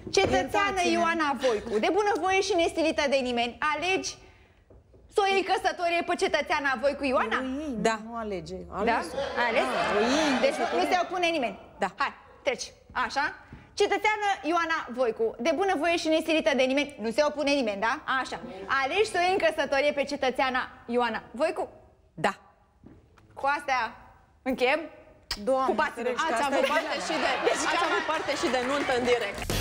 Cetățeană Ioana Voicu, de bunăvoie și nestilită de nimeni, alegi să o iei căsătorie pe cetățeana Voicu Ioana? Da. Nu alege. Da? Ales? Deci nu se opune nimeni. Da. Hai, treci. Așa. Cetățeană Ioana Voicu, de bunăvoie și nestilită de nimeni, nu se opune nimeni, da? Așa. Alegi să o iei în căsătorie pe cetățeana Ioana Voicu? Da. Cu astea încheiem? Doamne, Cupați-vă. ferește, Ați avut parte și de nuntă în direct.